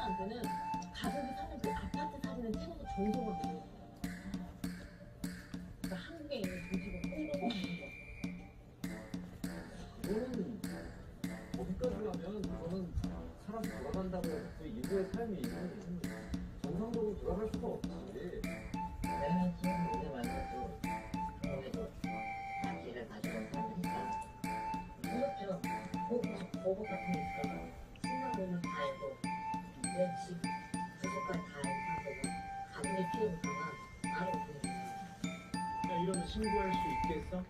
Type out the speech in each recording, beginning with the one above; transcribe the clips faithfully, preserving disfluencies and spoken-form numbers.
언니한테는 가족이 사는 그 아파트 사진을 찍어서 전송을 보내는 거야. 그러니까 한국에 있는 도시가 홍보하는 거. 그거는 거기까지 가면 그거는 사람이 돌아간다고 해서 그 인류의 삶이 정상적으로 돌아갈 수가 없지. 내가 지금 우리 만나도 그래도 자기를 가지고 사니까 이것저것 보고 보고 같은 게 있어서 신나보면 다 알고 내 집 주소까지 다 알고 가족의 필요가 알고 그래. 야, 이러면 신고할 수 있겠어?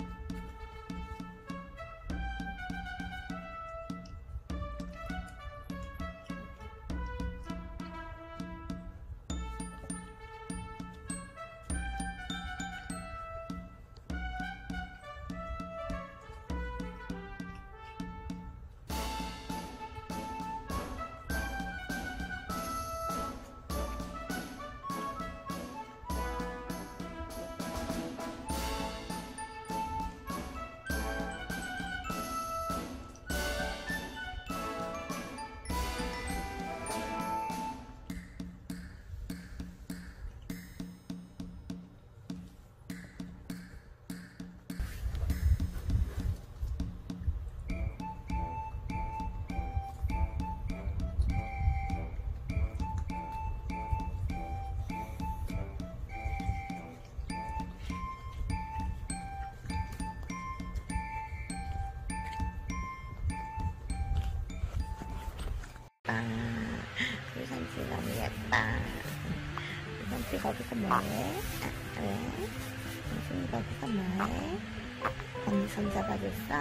아, 우리 삼촌 너무 예뻐. 우리 삼촌 거기서 뭐해? 아, 왜? 삼촌 거기서 뭐해? 언니 손 잡아줬어?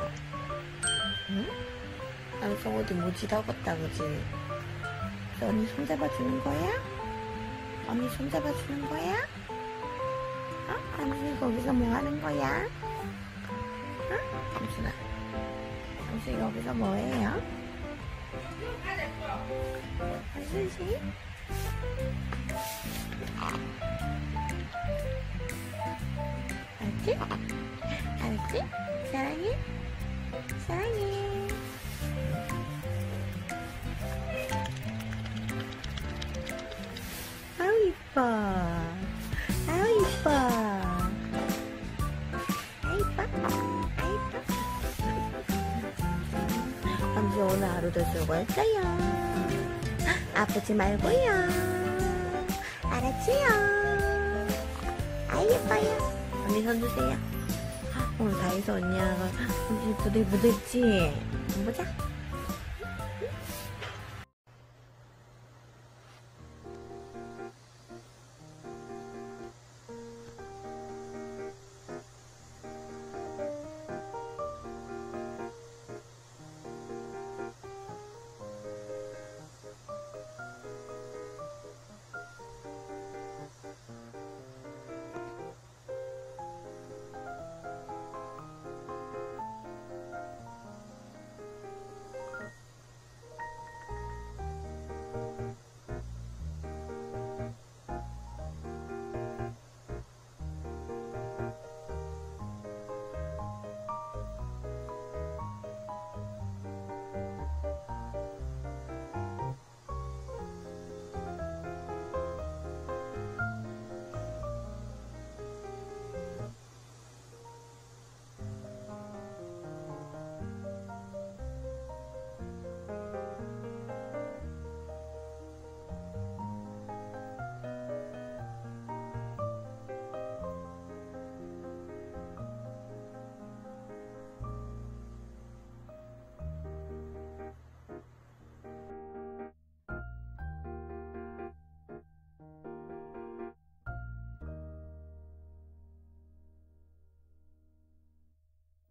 응? 삼촌 어디 모지다겠다, 그지? 언니 손 잡아주는 거야? 언니 손 잡아주는 거야? 어? 삼촌이 거기서 뭐 하는 거야? 어? 삼촌아. 삼촌이 여기서 뭐해요? 수시? 알지? 알지? 사랑해? 사랑해. 아우 이뻐. 아우 이뻐. 아우 이뻐. 아우 이뻐. 삼촌 오늘 하루도 수고했어요. 아프지 말고요. 알았지요? 아 예뻐요. 언니 손 주세요. 오늘 다이소 언니하고 손질 부들부들지? 한번 보자.